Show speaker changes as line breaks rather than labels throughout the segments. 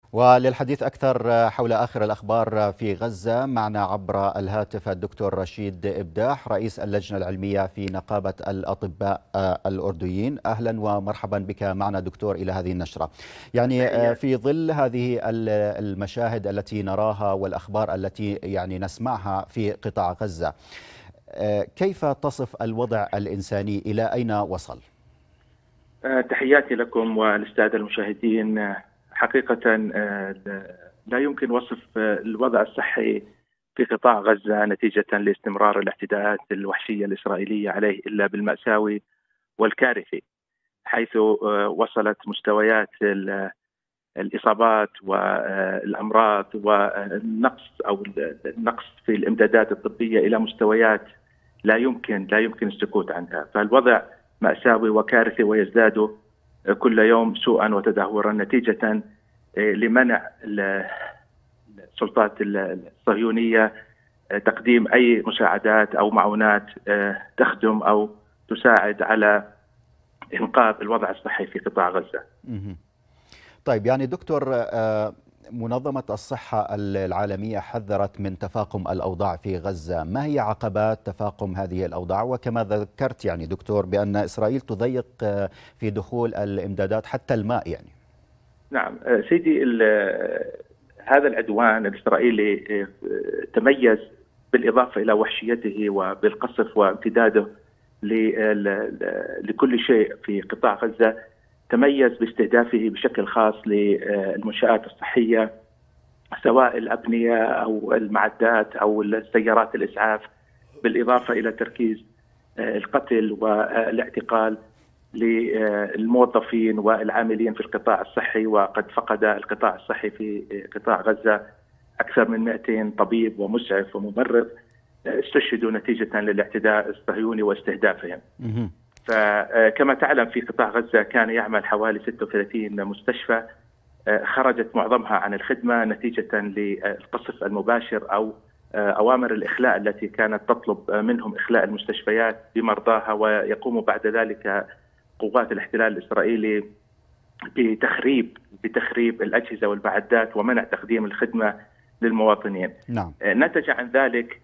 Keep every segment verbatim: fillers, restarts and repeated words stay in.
وللحديث أكثر حول آخر الأخبار في غزة معنا عبر الهاتف الدكتور رشيد إبداح رئيس اللجنة العلمية في نقابة الأطباء الأردنيين. أهلا ومرحبا بك معنا دكتور إلى هذه النشرة. يعني في ظل هذه المشاهد التي نراها والأخبار التي يعني نسمعها في قطاع غزة، كيف تصف الوضع الإنساني؟ إلى أين وصل؟
تحياتي لكم والسادة المشاهدين. حقيقة لا يمكن وصف الوضع الصحي في قطاع غزة نتيجة لاستمرار الاعتداءات الوحشية الإسرائيلية عليه إلا بالمأساوي والكارثي، حيث وصلت مستويات الإصابات والأمراض والنقص أو النقص في الإمدادات الطبية إلى مستويات لا يمكن لا يمكن السكوت عنها. فالوضع مأساوي وكارثي ويزداد كل يوم سوءا وتدهورا نتيجة لمنع السلطات الصهيونية تقديم أي مساعدات أو معونات تخدم أو تساعد على إنقاذ الوضع الصحي في قطاع غزة.
طيب، يعني دكتور، منظمة الصحة العالمية حذرت من تفاقم الأوضاع في غزة. ما هي عقبات تفاقم هذه الأوضاع؟ وكما ذكرت يعني دكتور بأن إسرائيل تضيق في دخول الإمدادات حتى الماء يعني.
نعم سيدي، هذا العدوان الإسرائيلي تميز بالإضافة إلى وحشيته وبالقصف وامتداده لكل شيء في قطاع غزة، تميز باستهدافه بشكل خاص للمنشآت الصحية، سواء الأبنية أو المعدات أو السيارات الإسعاف، بالإضافة إلى تركيز القتل والاعتقال للموظفين والعاملين في القطاع الصحي. وقد فقد القطاع الصحي في قطاع غزة أكثر من مئتين طبيب ومسعف وممرض استشهدوا نتيجة للاعتداء الصهيوني واستهدافهم. فكما تعلم في قطاع غزة كان يعمل حوالي ستة وثلاثين مستشفى، خرجت معظمها عن الخدمة نتيجة للقصف المباشر أو أوامر الإخلاء التي كانت تطلب منهم إخلاء المستشفيات بمرضاها، ويقوم بعد ذلك قوات الاحتلال الإسرائيلي بتخريب بتخريب الأجهزة والمعدات ومنع تقديم الخدمة للمواطنين.
نعم.
نتج عن ذلك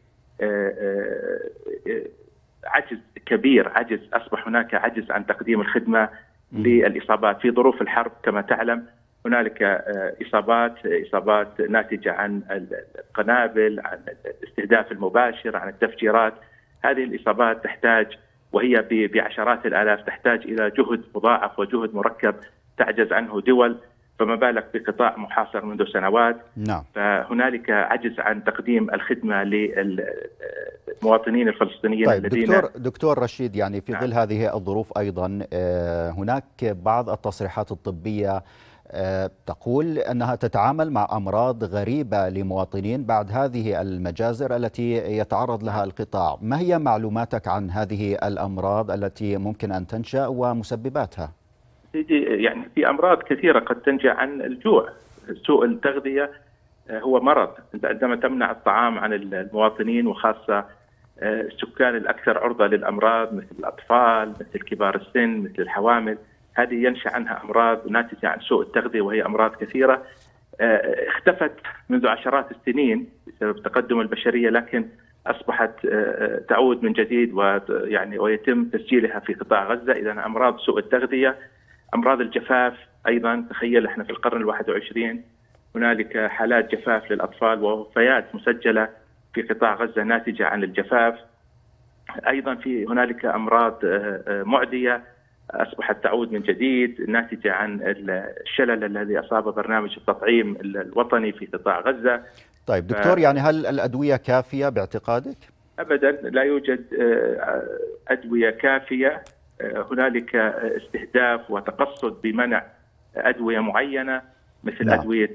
عجز كبير، عجز أصبح هناك عجز عن تقديم الخدمة للإصابات في ظروف الحرب. كما تعلم هنالك إصابات إصابات ناتجة عن القنابل، عن الاستهداف المباشر، عن التفجيرات. هذه الإصابات تحتاج، وهي بعشرات الآلاف، تحتاج إلى جهد مضاعف وجهد مركب تعجز عنه دول، فما بالك بقطاع محاصر منذ سنوات.
نعم.
فهنالك عجز عن تقديم الخدمة للمواطنين الفلسطينيين.
طيب
الذين
دكتور دكتور رشيد، يعني في ظل هذه الظروف أيضا هناك بعض التصريحات الطبية تقول أنها تتعامل مع أمراض غريبة لمواطنين بعد هذه المجازر التي يتعرض لها القطاع. ما هي معلوماتك عن هذه الأمراض التي ممكن أن تنشأ ومسبباتها؟
يعني في أمراض كثيرة قد تنشأ عن الجوع. سوء التغذية هو مرض. عندما تمنع الطعام عن المواطنين وخاصة السكان الأكثر عرضة للأمراض مثل الأطفال، مثل كبار السن، مثل الحوامل، هذه ينشأ عنها أمراض ناتجة عن سوء التغذية، وهي أمراض كثيرة اختفت منذ عشرات السنين بسبب تقدم البشرية، لكن أصبحت تعود من جديد ويعني ويتم تسجيلها في قطاع غزة. إذا أمراض سوء التغذية، أمراض الجفاف أيضا. تخيل احنا في القرن الواحد والعشرين هنالك حالات جفاف للأطفال ووفيات مسجلة في قطاع غزة ناتجة عن الجفاف. أيضا في هنالك أمراض معدية أصبحت تعود من جديد ناتجة عن الشلل الذي أصاب برنامج التطعيم الوطني في قطاع غزة.
طيب دكتور، ف... يعني هل الأدوية كافية باعتقادك؟
أبدا لا يوجد أدوية كافية. هنالك استهداف وتقصد بمنع أدوية معينة مثل نعم. أدوية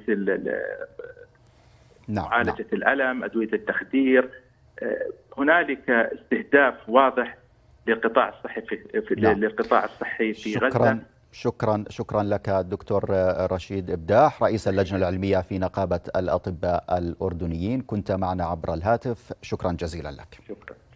معالجة نعم. الألم، أدوية التخدير. هنالك استهداف واضح للقطاع الصحي في, في نعم. للقطاع الصحي في
شكرا.
غزة.
شكرا شكرا لك الدكتور رشيد إبداح رئيس اللجنة العلمية في نقابة الأطباء الأردنيين، كنت معنا عبر الهاتف. شكرا جزيلا لك.
شكرا.